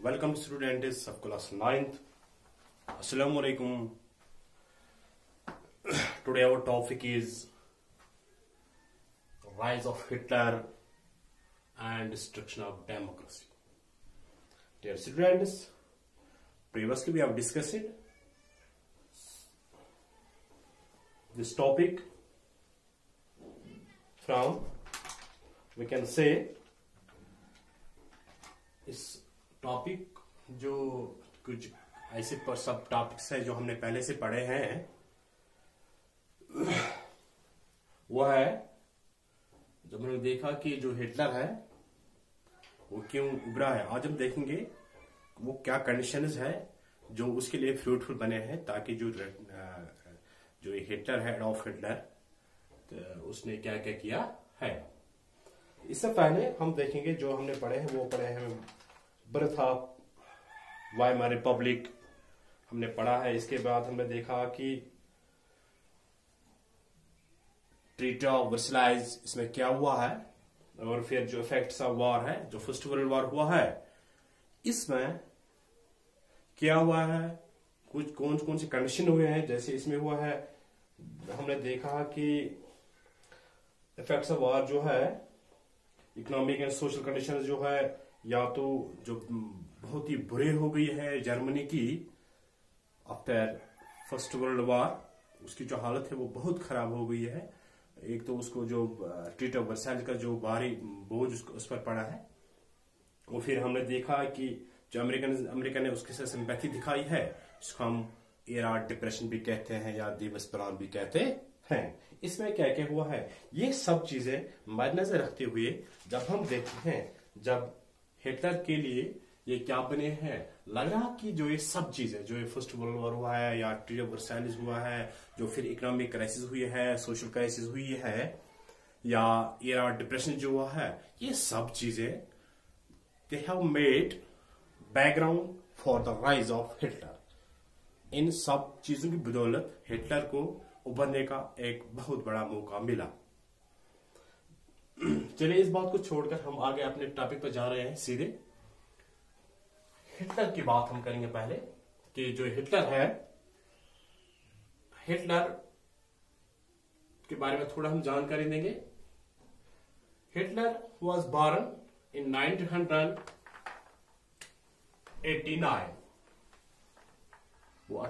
Welcome students of class 9th. Assalamu alaikum. Today our topic is rise of Hitler and destruction of democracy. Dear students, previously we have discussed this topic from, we can say, इस topic जो कुछ ऐसे पर सब topics है जो हमने पहले से पढ़े हैं, वह है जब हमने देखा कि जो हिटलर है वो क्यों उभरा है। आज हम देखेंगे वो क्या कंडीशंस है जो उसके लिए फ्रूटफुल बने हैं, ताकि जो हिटलर है, एडॉल्फ हिटलर, तो उसने क्या क्या किया है। इससे पहले हम देखेंगे जो हमने पढ़े हैं, वो पढ़े हैं बर्थ ऑफ वाइमर रिपब्लिक हमने पढ़ा है। इसके बाद हमने देखा कि ट्रीटी ऑफ वर्साइल्स, इसमें क्या हुआ है, और फिर जो इफेक्ट्स ऑफ वॉर है, जो फर्स्ट वर्ल्ड वॉर हुआ है, इसमें क्या हुआ है, कुछ कौन कौन से कंडीशन हुए हैं। जैसे इसमें हुआ है, हमने देखा कि इफेक्ट्स ऑफ वॉर जो है, इकोनॉमिक एंड सोशल कंडीशन जो है, या तो जो बहुत ही बुरे हो गई है जर्मनी की आफ्टर फर्स्ट वर्ल्ड वॉर, उसकी जो हालत है वो बहुत खराब हो गई है। एक तो उसको जो ट्रीटी ऑफ वर्साइल्स का जो भारी बोझ उस पर पड़ा है, और फिर हमने देखा कि जो अमेरिका ने उसके साथ सिंपैथी दिखाई है, उसको हम एरा डिप्रेशन भी कहते हैं या दिवस प्रांत भी कहते हैं। इसमें क्या क्या हुआ है, ये सब चीजें मद्देनजर रखते हुए जब हम देखते हैं, जब हिटलर के लिए ये क्या बने हैं, लग रहा कि जो ये सब चीजें, जो ये फर्स्ट वर्ल्ड वॉर हुआ है या ट्रीटी ऑफ वर्साइल्स हुआ है, जो फिर इकोनॉमिक क्राइसिस हुई है, सोशल क्राइसिस हुई है, या एरा डिप्रेशन जो हुआ है, ये सब चीजें they have made background for the rise of Hitler. इन सब चीजों की बदौलत हिटलर को उभरने का एक बहुत बड़ा मौका मिला। चलिए इस बात को छोड़कर हम आगे अपने टॉपिक पर जा रहे हैं। सीधे हिटलर की बात हम करेंगे पहले, कि जो हिटलर है, हिटलर के बारे में थोड़ा हम जानकारी देंगे। Hitler was born in 1989। वो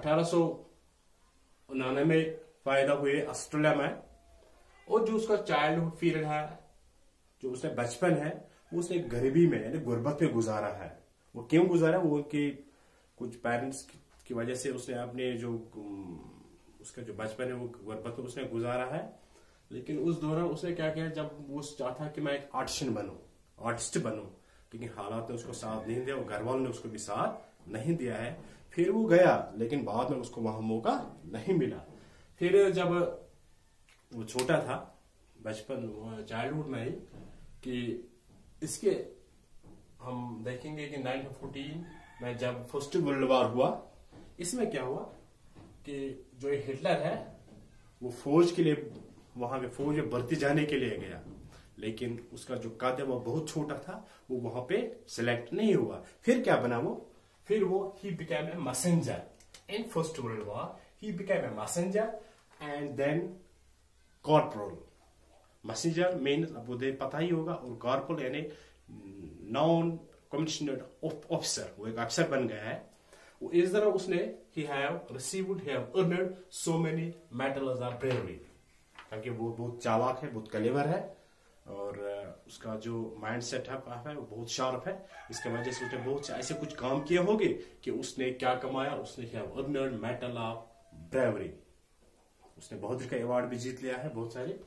1899 में पैदा हुए ऑस्ट्रेलिया में, और जो उसका चाइल्डहुड पीरियड है, जो उसने बचपन है, वो उसने गरीबी में यानी गुर्बत में गुजारा है। वो क्यों गुजारा, वो उनके कुछ पेरेंट्स की वजह से उसने अपने जो उसका जो बचपन है वो गुर्बत में उसने गुजारा है। लेकिन उस दौरान उसने क्या किया, जब वो चाहता कि मैं एक आर्टिस्ट बनूं, लेकिन हालात ने उसको साथ नहीं दिया और घर वालों ने उसको भी साथ नहीं दिया है। फिर वो गया, लेकिन बाद में उसको वहां मौका नहीं मिला। फिर जब वो छोटा था, बचपन चाइल्डहुड में ही, कि इसके हम देखेंगे कि 1914 में जब फर्स्ट वर्ल्ड वॉर हुआ, इसमें क्या हुआ कि जो हिटलर है वो फौज के लिए, वहां पे फौज में भर्ती जाने के लिए गया, लेकिन उसका जो कद है वो बहुत छोटा था, वो वहां पे सिलेक्ट नहीं हुआ। फिर क्या बना वो, फिर वो he became a messenger in first world war. He became a messenger and then corporal. Messenger mean आपको पता ही होगा, और कॉर्पोरल यानी नॉन कमिश्नर्ड ऑफिसर, वो एक अफसर बन गया है। वो इस तरह उसने he have earned so many medals of bravery, ताकि वो बहुत चालाक है, बहुत कलेवर है, और उसका जो माइंड सेट है वो बहुत शार्प है। इसके वजह से उसने बहुत से ऐसे कुछ काम किए होंगे कि उसने क्या कमाया, उसने अर्नड मेडल ऑफ ब्रेवरी। उसने बहुत का अवार्ड भी जीत लिया है, बहुत सारे।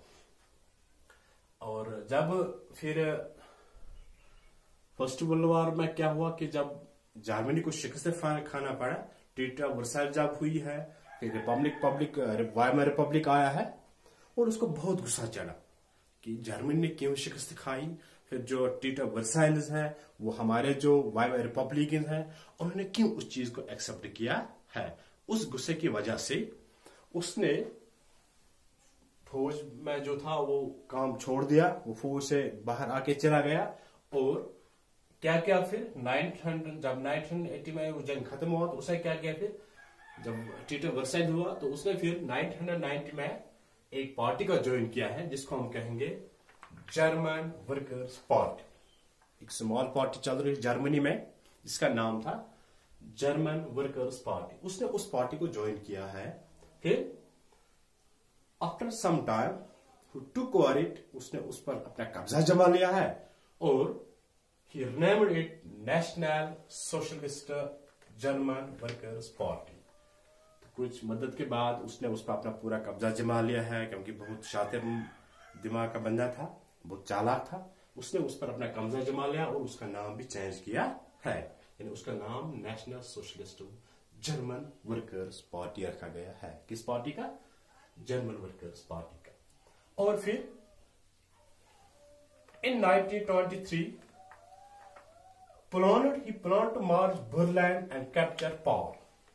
और जब फिर फर्स्ट वर्ल्ड वॉर में क्या हुआ कि जब जर्मनी को शिकस्त खाना पड़ा, ट्रीटी ऑफ वर्साइल्स जब हुई है, फिर वाइमर रिपब्लिक आया है, और उसको बहुत गुस्सा चढ़ा कि जर्मनी ने क्यों शिकस्त खाई। फिर जो ट्रीटी ऑफ वर्साइल्स है, वो हमारे जो वाइमर रिपब्लिकन है, उन्होंने क्यों उस चीज को एक्सेप्ट किया है। उस गुस्से की वजह से उसने फौज में जो था वो काम छोड़ दिया, वो फौज से बाहर आके चला गया, और क्या किया फिर 900 जब 1980 में वो जंग खत्म हुआ तो उसने क्या किया फिर, जब ट्रीटी वर्साइल हुआ तो उसने फिर 1990 में एक पार्टी का ज्वाइन किया है जिसको हम कहेंगे जर्मन वर्कर्स पार्टी। एक स्मॉल पार्टी चल रही है जर्मनी में जिसका नाम था जर्मन वर्कर्स पार्टी। उसने उस पार्टी को ज्वाइन किया है। फिर after some time took over it, उसने उस पर अपना कब्जा जमा लिया है और he renamed it National Socialist German workers Party. तो कुछ मदद के बाद उसने उस पर अपना पूरा कब्जा जमा लिया है, क्योंकि बहुत शातिर दिमाग का बंदा था, बहुत चालाक था। उसने उस पर अपना कब्जा जमा लिया और उसका नाम भी चेंज किया है, यानी उसका नाम National Socialist German workers Party रखा गया है। किस पार्टी का? जर्मन वर्कर्स पार्टी का। और फिर इन 1923 he planned to march Berlin and capture power।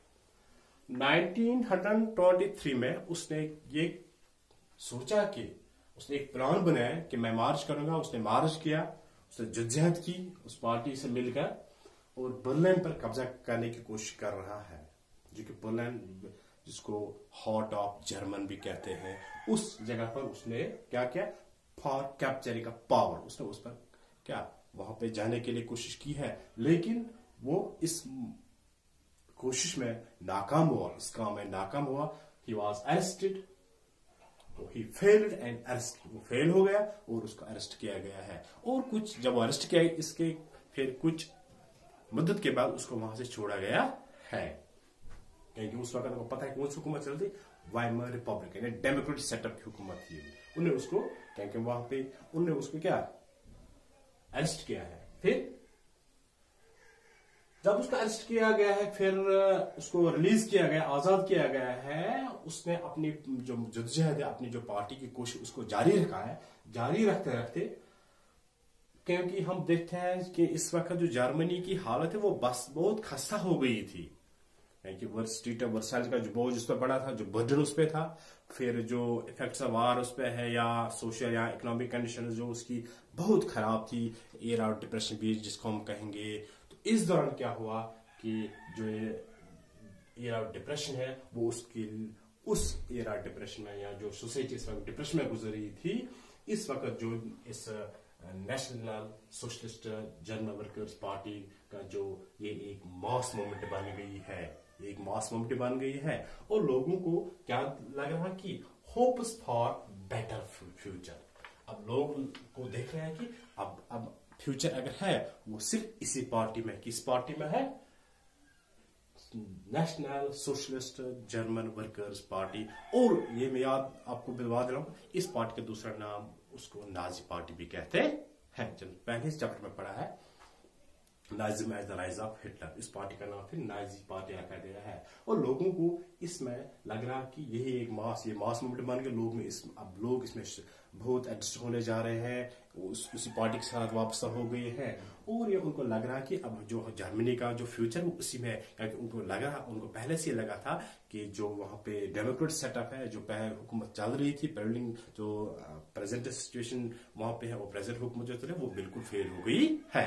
1923 में उसने ये सोचा कि उसने एक प्लान बनाया कि मैं मार्च करूंगा। उसने मार्च किया, उसने जद्दोजहद की उस पार्टी से मिलकर और बर्लिन पर कब्जा करने की कोशिश कर रहा है, जो कि बर्लिन जिसको हार्ट ऑफ जर्मन भी कहते हैं, उस जगह पर उसने क्या किया, फॉर कैप्चरिंग का पावर, उसने उस पर क्या वहां पे जाने के लिए कोशिश की है, लेकिन वो इस कोशिश में नाकाम हुआ, इस काम में नाकाम हुआ। He was arrested, he failed and arrest, वो फेल हो गया और उसको अरेस्ट किया गया है। और कुछ जब अरेस्ट किया इसके फिर कुछ मदद के बाद उसको वहां से छोड़ा गया है, क्योंकि उस वक्त को पता है कौन सी हुकूमत चलती, वाइमर रिपब्लिक यानी डेमोक्रेटिक सेटअप की हुकूमत थी। उन्हें उसको क्योंकि वहां पे उन्हें उसको क्या अरेस्ट किया है। फिर जब उसको अरेस्ट किया गया है, फिर उसको रिलीज किया गया, आजाद किया गया है, उसने अपनी जो जद्दोजहद है, अपनी जो पार्टी की कोशिश उसको जारी रखा है। जारी रखते रखते क्योंकि हम देखते हैं कि इस वक्त जो जर्मनी की हालत है वो बस बहुत खस्ता हो गई थी, क्योंकि वर्साइल का जो बोझ उस पर बड़ा था, जो बर्डन उस पर था, फिर जो इफेक्ट्स ऑफ वार उस पर है या सोशल या इकोनॉमिक कंडीशन जो उसकी बहुत खराब थी, एयर ऑफ डिप्रेशन भी जिसको हम कहेंगे। तो इस दौरान क्या हुआ कि जो एयर ऑफ डिप्रेशन है वो उसकी उस एयर ऑफ डिप्रेशन में या जो सोसाइटी इस वक्त डिप्रेशन में गुजर रही थी, इस वक्त जो इस National Socialist German workers Party का जो ये एक मास मूवमेंट बन गई है, एक मास मूवमेंट बन गई है और लोगों को क्या लग रहा है कि होप्स फॉर बेटर फ्यूचर। अब लोग को देख रहे हैं कि अब फ्यूचर अगर है वो सिर्फ इसी पार्टी में, किस पार्टी में है, National Socialist German workers Party. और ये मैं याद आपको दिलवा दे रहा हूं, इस पार्टी का दूसरा नाम उसको नाजी पार्टी भी कहते हैं। जब पहले चैप्टर में पढ़ा है Nazism as the rise of Hitler, इस पार्टी का नाम फिर नाजी पार्टी रखा गया है। और लोगों को इसमें लग रहा कि यही एक ये मास मूवमेंट बन के लोग में अब लोग इसमें बहुत एडजस्ट होने जा रहे हैं, उसी पार्टी के साथ वापस हो गए हैं। और ये उनको लग रहा कि अब जो जर्मनी का जो फ्यूचर वो उसी में, क्योंकि उनको पहले से लगा था कि जो वहां पे डेमोक्रेटिक सेटअप है, जो पहले हुकूमत चल रही थी, जो प्रेजेंट सिचुएशन वहां पे है, वो प्रेजेंट हुकूमत जो चल रही है वो बिल्कुल फेल हो गई है।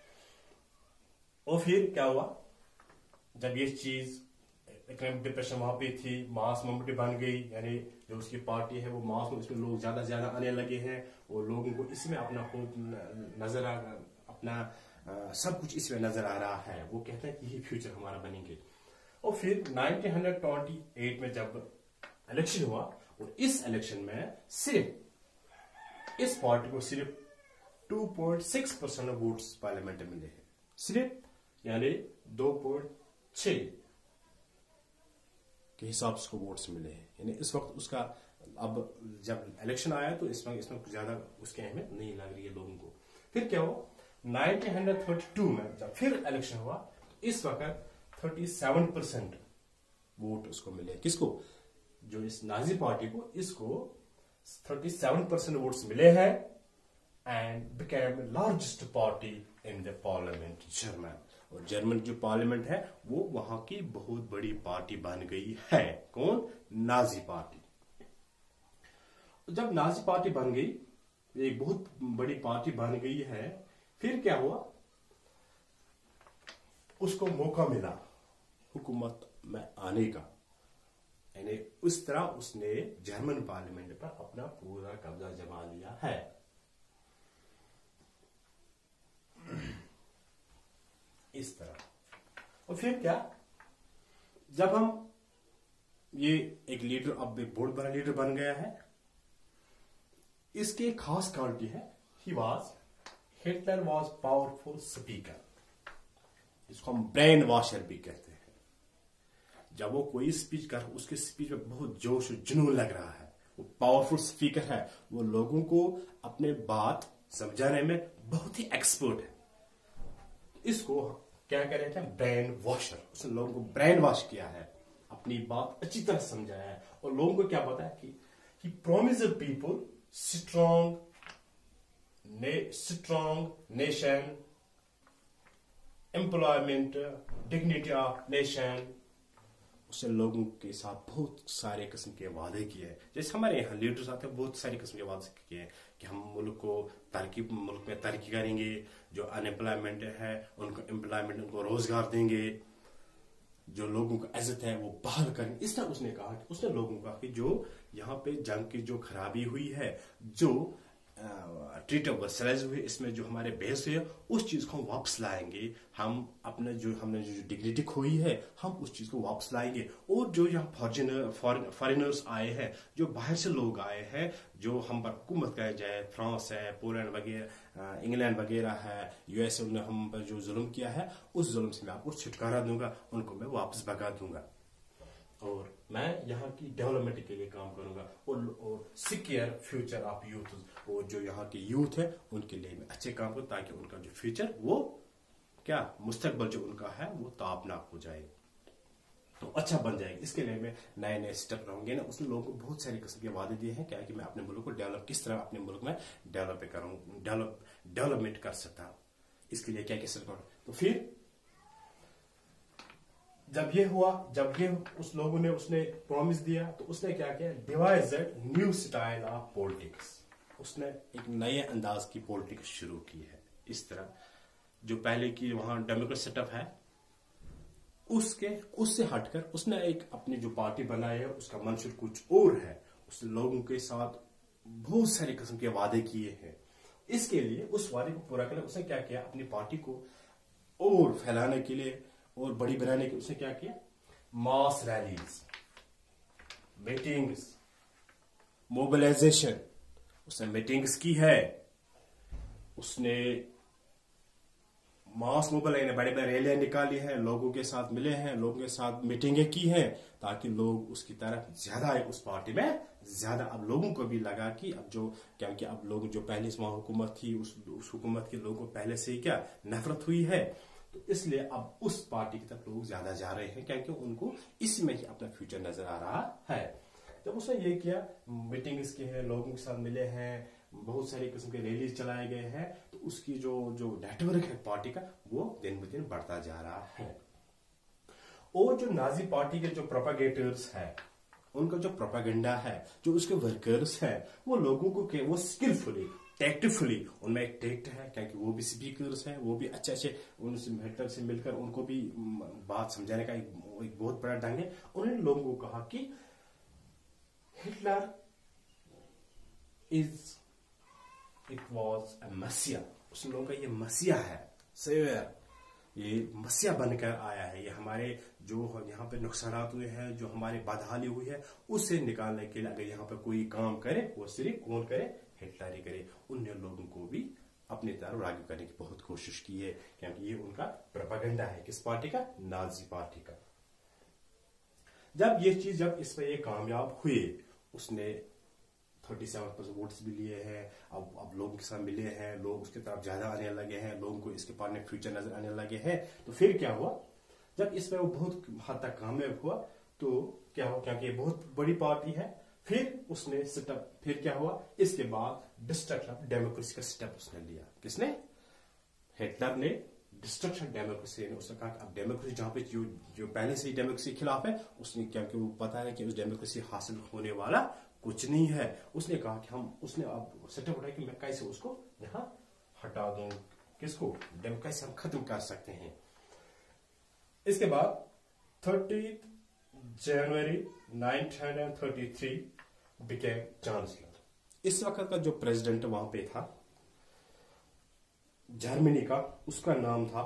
और फिर क्या हुआ, जब ये चीज इकोनॉमिक डिप्रेशन वहां पे थी, मास मूवमेंट बन गई, यानी जो उसकी पार्टी है वो मास में, इसमें लोग ज्यादा से ज्यादा आने लगे हैं और लोगों को इसमें अपना होप नजर आ, अपना सब कुछ इसमें नजर आ रहा है। वो कहते हैं कि यही फ्यूचर हमारा बनेंगे। और फिर 1928 में जब इलेक्शन हुआ और इस इलेक्शन में सिर्फ इस पार्टी को सिर्फ 2.6% वोट्स पार्लियामेंट में मिले हैं, सिर्फ, यानी 2.6 के हिसाब से वोट्स मिले हैं। यानी इस वक्त उसका अब जब इलेक्शन आया तो इसमें ज्यादा उसकी अहमियत नहीं लग रही है लोगों को। फिर क्या हुआ, 1932 में जब फिर इलेक्शन हुआ तो इस वक्त 37% वोट उसको मिले। किसको? जो इस नाजी पार्टी को, इसको 37% वोट्स मिले हैं and became largest party in the parliament German. और जर्मन जो पार्लियामेंट है वो वहां की बहुत बड़ी पार्टी बन गई है। कौन? Nazi party. जब नाजी पार्टी बन गई, एक बहुत बड़ी पार्टी बन गई है, फिर क्या हुआ, उसको मौका मिला हुकूमत में आने का, यानी उस तरह उसने जर्मन पार्लियामेंट पर अपना पूरा कब्जा जमा लिया है। इस तरह। और फिर क्या, जब हम ये एक लीडर, अब एक बहुत बड़ा लीडर बन गया है, इसकी एक खास क्वालिटी है, हिटलर वॉज पावरफुल स्पीकर, जिसको हम ब्रेन वॉशर भी कहते हैं। जब वो कोई स्पीच कर, उसके स्पीच में बहुत जोश और जुनून लग रहा है, वो पावरफुल स्पीकर है, वो लोगों को अपने बात समझाने में बहुत ही एक्सपर्ट है। इसको क्या कह रहे थे, ब्रेन वॉशर। उसने लोगों को ब्रेन वॉश किया है, अपनी बात अच्छी तरह समझाया है, और लोगों को क्या पता है कि he promised people strong nation, employment, dignity of nation। उसने लोगों के साथ बहुत सारे किस्म के वादे किए हैं। जैसे हमारे यहाँ लीडर्स आते हैं, बहुत सारे किस्म के वादे किए हैं कि हम मुल्क में तरक्की करेंगे, जो अनएम्प्लॉयमेंट है उनको एम्प्लॉयमेंट, उनको रोजगार देंगे, जो लोगों का इज्जत है वो बहाल करेंगे। इस तरह उसने कहा कि उसने लोगों को कहा कि जो यहाँ पे जंग की जो खराबी हुई है, जो ट्रीट ऑफ वर्साइल्स हुए, इसमें जो हमारे बेस है, उस चीज को हम वापस लाएंगे। हम हमने जो डिग्निटी खोई है, हम उस चीज को वापस लाएंगे। और जो यहाँ फॉरेनर्स आए हैं, जो बाहर से लोग आए हैं, जो हम पर हुकूमत कहे जाए, फ्रांस है, पोलैंड वगैरह, इंग्लैंड वगैरह है, यूएसए ने हम पर जो जुल्म किया है, उस जुल्म से मैं आपको छुटकारा दूंगा, उनको मैं वापस भगा दूंगा, और मैं यहाँ की डेवलपमेंट के लिए काम करूंगा, और सिक्योर फ्यूचर ऑफ यूथ, और जो यहाँ के यूथ है उनके लिए मैं अच्छे काम करूँ, ताकि उनका जो फ्यूचर, वो क्या मुस्तकबल जो उनका है वो ताबनाक हो जाए, तो अच्छा बन जाएगा। इसके लिए मैं नए नए स्टेप रहूंगे ना। उसने लोगों को बहुत सारे किस्म के वादे दिए हैं, क्या कि मैं अपने मुल्क को डेवलप, किस तरह अपने मुल्क में डेवलपमेंट कर सकता हूँ, इसके लिए क्या क्या करूँ। तो फिर जब ये हुआ, उस लोगों ने उसने प्रॉमिस दिया, तो उसने क्या किया, devised new style of politics. उसने एक नए अंदाज की पॉलिटिक्स शुरू की है। इस तरह जो पहले की वहां डेमोक्रेट सेटअप है, उससे हटकर उसने एक अपनी जो पार्टी बनाई है, उसका मंशूर कुछ और है। उसने लोगों के साथ बहुत सारे किस्म के वादे किए हैं। इसके लिए, उस वादे को पूरा करने, उसने क्या किया, अपनी पार्टी को और फैलाने के लिए और बड़ी बनाने के लिए उसने क्या किया, मास रैलीज, मीटिंग्स, मोबिलाइजेशन। उसने मीटिंग्स की है, उसने मास मोबाइल, बड़े बड़े रैलियां निकाली हैं, लोगों के साथ मिले हैं, लोगों के साथ मीटिंगें की हैं, ताकि लोग उसकी तरफ ज्यादा आए, उस पार्टी में ज्यादा। अब लोगों को भी लगा कि अब जो क्या कि अब लोग जो पहले वहां हुकूमत थी, उस हुकूमत के लोगों को पहले से ही क्या नफरत हुई है, तो इसलिए अब उस पार्टी की तरफ लोग ज्यादा जा रहे हैं, क्योंकि उनको इसमें ही अपना फ्यूचर नजर आ रहा है। जब उसने ये किया, मीटिंग्स की है, लोगों के साथ मिले हैं, बहुत सारे किस्म के रैलीज चलाए गए हैं, तो उसकी जो नेटवर्क है पार्टी का, वो दिन ब दिन बढ़ता जा रहा है। और जो नाजी पार्टी के जो प्रोपागेटर्स है, उनका जो प्रोपागेंडा है, जो उसके वर्कर्स हैं, वो लोगों को वो स्किलफुली, टैक्टफुली, उनमें एक टैक्ट है, क्योंकि वो भी स्पीकर्स हैं, वो भी अच्छे उनसे हिटलर से मिलकर उनको भी बात समझाने का एक बहुत बड़ा ढंग है। उन्होंने लोगों को कहा कि हिटलर इट वॉज अ मसीहा। उस लोगों का ये मसीहा है, सेवियर, ये मसीहा बनकर आया है। ये हमारे जो यहाँ पे नुकसान हुए हैं, जो हमारी बदहाली हुई है, उससे निकालने के लिए अगर यहाँ पे कोई काम करे, वो सिर्फ कौन करे, हिटलर ही करे। उन्हें लोगों को भी अपनी तरफ राग़िब करने की बहुत कोशिश की है, क्योंकि ये उनका प्रोपेगेंडा है। किस पार्टी का? नाजी पार्टी का। जब इस पे ये कामयाब हुए, उसने 37% वोट्स भी लिए हैं। अब लोगों के साथ मिले हैं, लोग उसके तरफ ज्यादा आने लगे हैं, लोगों को इसके पास में फ्यूचर नजर आने लगे हैं। तो फिर क्या हुआ, जब इसमें वो बहुत हद तक कामयाब हुआ, तो क्या हुआ, क्योंकि ये बहुत बड़ी पार्टी है, फिर उसने स्टेप, फिर क्या हुआ, इसके बाद डिस्ट्रक्शन ऑफ डेमोक्रेसी का स्टेप उसने लिया। किसने? हिटलर ने डिस्ट्रक्शन डेमोक्रेसी ने। उसने कहा कि अब डेमोक्रेसी जहां पे जो पहले से ही डेमोक्रेसी के खिलाफ है, उसने क्योंकि वो पता है कि उस डेमोक्रेसी हासिल होने वाला कुछ नहीं है, उसने कहा कि उसने अब सेटअप उठाया कि मैं कैसे उसको यहाँ हटा दूं। किसको? डेमोक्रेसी हम खत्म कर सकते हैं। इसके बाद 30 जनवरी 1933 बिकेम चांसलर। इस वक्त का जो प्रेसिडेंट वहां पे था जर्मनी का, उसका नाम था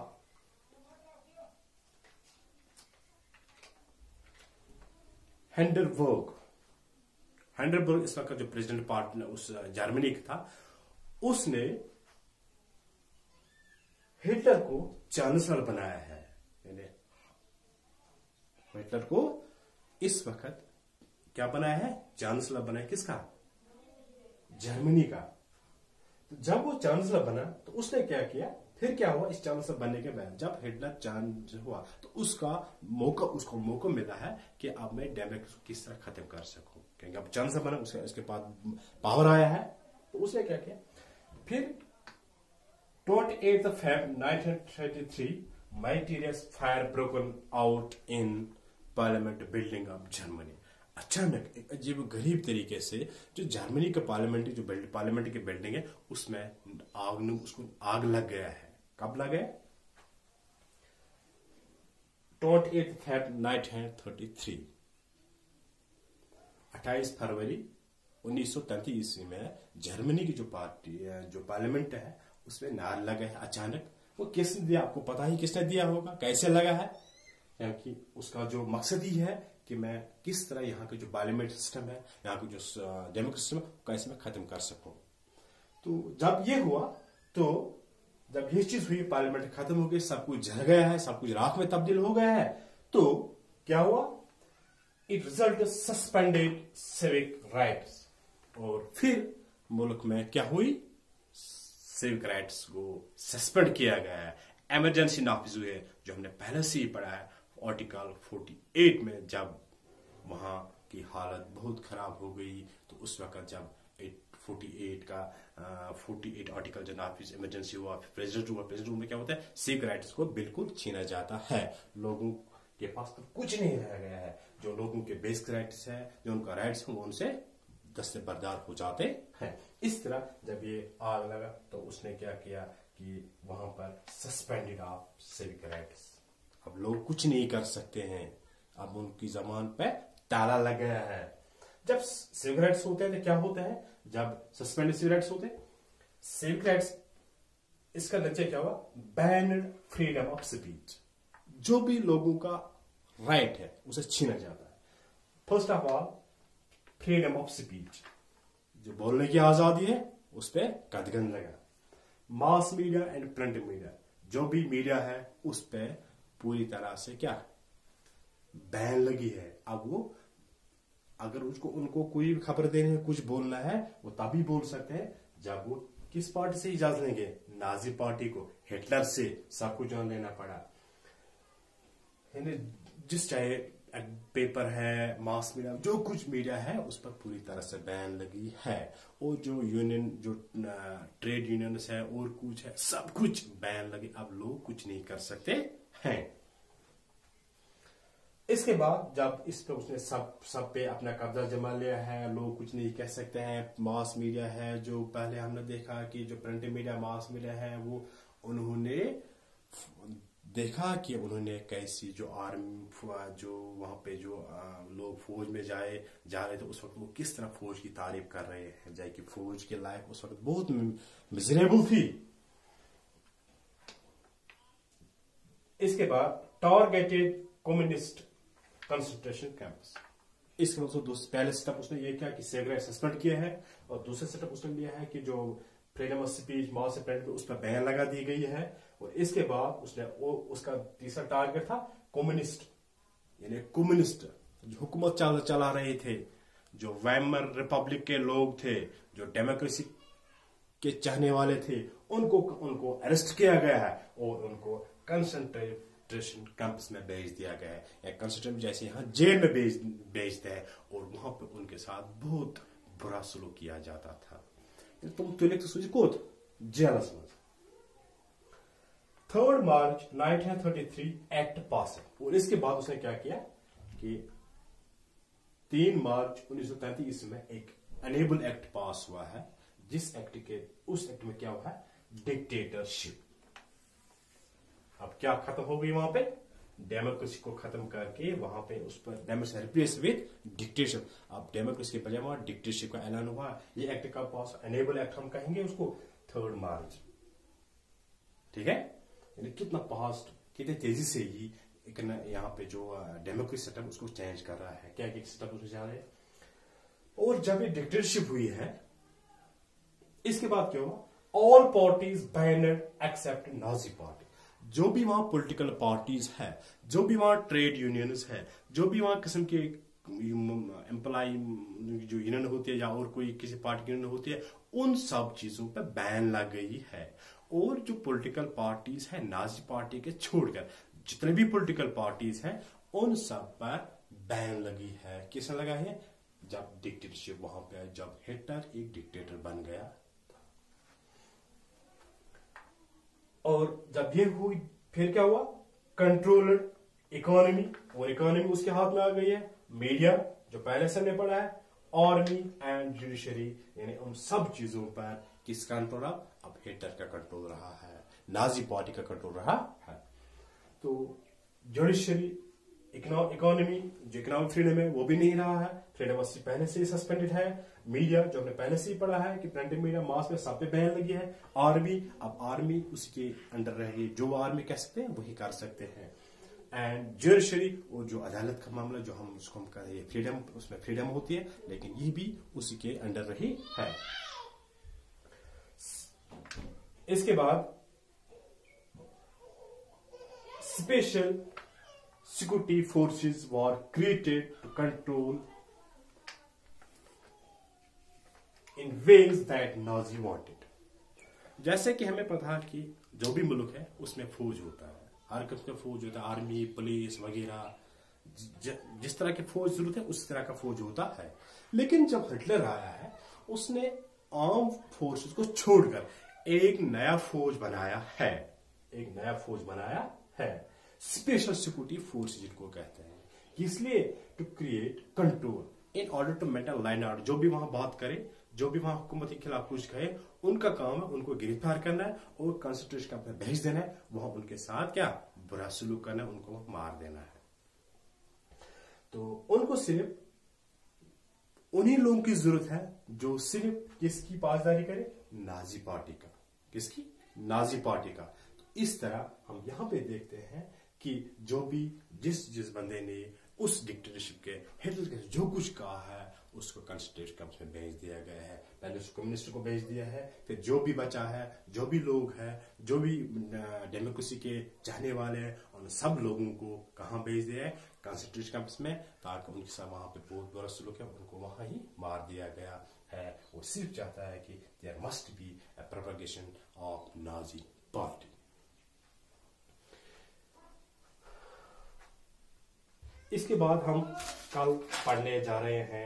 हिंडरबर्ग। हिंडरबर्ग इस वक्त का जो प्रेसिडेंट पार्ट उस जर्मनी का था, उसने हिटलर को चांसलर बनाया है। यानी हिटलर को इस वक्त क्या बनाया है? चांसलर बनाया। किसका? जर्मनी का। तो जब वो चांसलर बना तो उसने क्या किया, फिर क्या हुआ इस चांसलर बनने के बाद, जब हिटलर चांसलर हुआ तो उसको मौका मिला है कि अब मैं डेमोक्रेसी को किस तरह खत्म कर सकूं। क्योंकि अब चांसलर बना, उसके बाद पावर आया है, तो उसने क्या किया, फिर 28 Feb 1933 mysterious fire broken out in parliament building of Germany। अचानक एक अजीब गरीब तरीके से जो जर्मनी का पार्लियामेंट की बिल्डिंग है उसमें उसको आग लग गया है। कब लग गया? 28 Feb 1933, 28 फरवरी 1933 ईस्वी में जर्मनी की जो पार्लियामेंट है उसमें नार लगा है अचानक। वो किसने दिया? आपको पता ही किसने दिया होगा, कैसे लगा है। क्योंकि उसका जो मकसद ही है कि मैं किस तरह यहाँ का जो पार्लियामेंट सिस्टम है, यहाँ का जो डेमोक्रेसी सिस्टम है, कैसे मैं खत्म कर सकूं। तो जब ये हुआ, तो जब ये चीज हुई, पार्लियामेंट खत्म हो गई, सब कुछ जल गया है, सब कुछ राख में तब्दील हो गया है, तो क्या हुआ? It result suspended civic rights. और फिर मुल्क में क्या हुई? सिविक राइट्स को सस्पेंड किया गया है। इमरजेंसी नाफिज हुए, जो हमने पहले से ही पढ़ा है आर्टिकल 48 में। जब वहां की हालत बहुत खराब हो गई तो उस वक्त जब 48 आर्टिकल जो नाफिज इमरजेंसी हुआ, प्रेसिडेंट में क्या होता है? सिविक राइट्स को बिल्कुल छीना जाता है। लोगों के पास तो कुछ नहीं रह गया है। जो लोगों के बेसिक राइट्स है, जो उनका राइट्स है, वो उनसे दस्तबरदार हो जाते हैं। इस तरह जब ये आग लगा तो उसने क्या किया कि वहां पर सस्पेंडेड ऑफ सिविक राइट्स। अब लोग कुछ नहीं कर सकते हैं, अब उनकी जबान पे ताला लग गया है। जब सिविक राइट्स होते हैं तो क्या होता है? जब सस्पेंडेड सिविक राइट्स होते हैं, सिविक राइट्स, इसका नतीजा क्या हुआ? Banned freedom of speech. जो भी लोगों का राइट है उसे छीना जाता है। First of all freedom of speech, जो बोलने की आजादी है उस पर कदगन लगा। Mass media and print media, जो भी मीडिया है उस पर पूरी तरह से क्या बैन लगी है। अब वो अगर उनको कोई खबर देनी है, कुछ बोलना है, वो तभी बोल सकते हैं जब वो किस पार्टी से इजाजत लेंगे? नाजी पार्टी को, हिटलर से सब कुछ जान लेना पड़ा। जिस चाहे पेपर है, मास मीडिया, जो कुछ मीडिया है उस पर पूरी तरह से बैन लगी है। और जो यूनियन, जो ट्रेड यूनियंस है और कुछ है, सब कुछ बैन लगी। अब लोग कुछ नहीं कर सकते हैं। इसके बाद जब इस पे उसने सब पे अपना कब्जा जमा लिया है, लोग कुछ नहीं कह सकते हैं। मास मीडिया है, जो पहले हमने देखा कि जो प्रिंट मीडिया, मास मीडिया है, वो उन्होंने देखा कि उन्होंने कैसी जो आर्मी, जो वहां पे जो लोग फौज में जा रहे थे उस वक्त, वो किस तरह फौज की तारीफ कर रहे हैं, जाए कि फौज की लाइफ उस वक्त बहुत मिजरेबल थी। इसके बाद टारगेटेड कम्युनिस्ट कंसंट्रेशन कैंप्स। इसके बाद पहले स्टेप उसने ये किया कि सिविक राइट सस्पेंड किया है, और दूसरा स्टेप उसने लिया है कि जो freedom of speech, mass print, उस पर बैन लगा दी गई है। और इसके बाद उसका तीसरा टारगेट था कम्युनिस्ट, यानी कम्युनिस्ट जो हुकूमत चला रहे थे, जो वेमर रिपब्लिक के लोग थे, जो डेमोक्रेसी के चाहने वाले थे, उनको अरेस्ट किया गया है और उनको कंसंट्रेशन कैंप्स में भेज दिया गया है। या कंसंट्रेशन जैसे यहाँ जेल में भेजते हैं, और वहां पे उनके साथ बहुत बुरा सलूक किया जाता था। तुम जेलस में 3 मार्च 1933 एक्ट पास है। और इसके बाद उसने क्या किया कि 3 मार्च 1933 में एक अनेबल एक्ट पास हुआ है, उस एक्ट में क्या हुआ है? डिक्टेटरशिप। अब क्या खत्म हो गई वहां पे? डेमोक्रेसी को खत्म करके वहां पे उस पर डेमोक्रेसी रिप्लेस विद डिक्टेटरशिप। अब डेमोक्रेसी के बजाय वहां डिक्टेटरशिप का ऐलान हुआ। ये एक्ट का पास एनेबल एक्ट हम कहेंगे उसको 3 मार्च। ठीक है, कितना फास्ट, कितने तेजी से ही एक यहाँ पे जो डेमोक्रेसी सेटअप उसको चेंज कर रहा है, क्या सेटअप उसमें जा रहे हैं। और जब ये डिक्टेटरशिप हुई है, इसके बाद क्या हुआ, all parties banned except Nazi party. जो भी वहां पॉलिटिकल पार्टीज है, जो भी वहां ट्रेड यूनियंस है, जो भी वहां किस्म के एम्प्लॉय जो यूनियन होती है या और कोई किसी पार्टी की यूनियन होती है, उन सब चीजों पर बैन लग गई है। और जो पॉलिटिकल पार्टीज है नाजी पार्टी के छोड़कर जितने भी पॉलिटिकल पार्टीज हैं, उन सब पर बैन लगी है। किसने लगा है, जब डिक्टेटरशिप वहां पे आया, जब हिटलर एक डिक्टेटर बन गया। और जब ये हुई, फिर क्या हुआ, कंट्रोल्ड इकोनॉमी, और इकोनॉमी उसके हाथ में आ गई है। मीडिया जो पहले से हमने पढ़ा है, आर्मी एंड जुडिशरी, यानी उन सब चीजों पर किसका कंट्रोल रहा, अब हिटलर का कंट्रोल रहा है, नाजी पार्टी का कंट्रोल रहा है। तो जुडिशरी, इकोनॉमी, जो इकोनॉमिक फ्रीडम है वो भी नहीं रहा है, फ्रीडम ऑफ स्पीच पहले से सस्पेंडेड है। मीडिया जो हमने पहले से ही पढ़ा है कि प्रिंटिंग मीडिया मास में सब पे बैन लगी है। आर्मी, अब आर्मी उसके अंडर रहेगी, जो आर्मी कह सकते हैं वही कर सकते हैं। एंड जुडिशरी, वो जो अदालत का मामला जो हम उसको हम कहते हैं फ्रीडम, उसमें फ्रीडम होती है, लेकिन ये भी उसी के अंडर रही है। इसके बाद special security forces were created to control in ways that Nazi wanted. जैसे कि हमें पता है कि जो भी मुल्क है उसमें फौज होता है, हर किस्म का फौज होता है, आर्मी, पुलिस वगैरह, जिस तरह की फौज जरूरत है उस तरह का फौज होता है। लेकिन जब हिटलर आया है, उसने आर्म फोर्सेस को छोड़कर एक नया फौज बनाया है, एक नया फौज बनाया है, स्पेशल सिक्योरिटी फोर्स जिनको कहते हैं। इसलिए to create control in order to maintain line out, जो भी वहां बात करे, जो भी वहां हुकूमत के खिलाफ कुछ कहे, उनका काम है उनको गिरफ्तार करना है और कॉन्स्टिट्यूशन कैंप में भेज देना है, वहां उनके साथ क्या बुरा सलूक करना है, उनको मार देना है। तो उनको सिर्फ उन्हीं लोगों की जरूरत है जो सिर्फ किसकी पासदारी करे, नाजी पार्टी का। किसकी, नाजी पार्टी का। तो इस तरह हम यहां पे देखते हैं कि जो भी जिस बंदे ने उस डिक्टेटरशिप के, हिटलर के जो कुछ कहा है उसको कंसंट्रेशन कैंप्स में भेज दिया गया है। पहले उसको कम्युनिस्ट को भेज दिया है, फिर जो भी बचा है, जो भी लोग हैं, जो भी डेमोक्रेसी के चाहने वाले हैं, उन सब लोगों को कहां भेज दिया है, कंसंट्रेशन कैंप्स में, ताकि उनके साथ वहां पे बहुत बुरा सलूक है, उनको वहां ही मार दिया गया है। वो सिर्फ चाहता है कि there must be a propagation of Nazi party. इसके बाद हम कल पढ़ने जा रहे हैं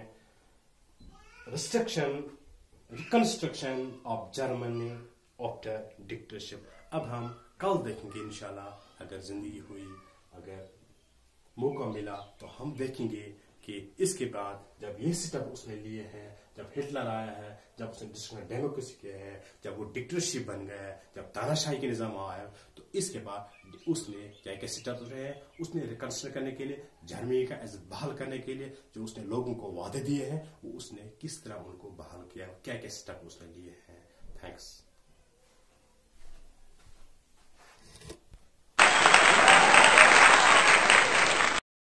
reconstruction of Germany after dictatorship. अब हम कल देखेंगे इंशाल्लाह, अगर जिंदगी हुई, अगर मौका मिला तो हम देखेंगे कि इसके बाद जब ये सेटअप उसने लिए हैं, जब हिटलर आया है, जब उसने डेमोक्रेसी किया है, जब वो डिक्टेटरशिप बन गया है, जब तानाशाही के निजाम आया, तो इसके बाद उसने क्या क्या सेटअप रहे हैं, उसने रिकंस्ट्रक्ट करने के लिए, जर्मनी का इज्जत बहाल करने के लिए जो उसने लोगों को वादे दिए हैं, वो उसने किस तरह उनको बहाल किया, क्या क्या स्टेप उसने लिए हैं। थैंक्स।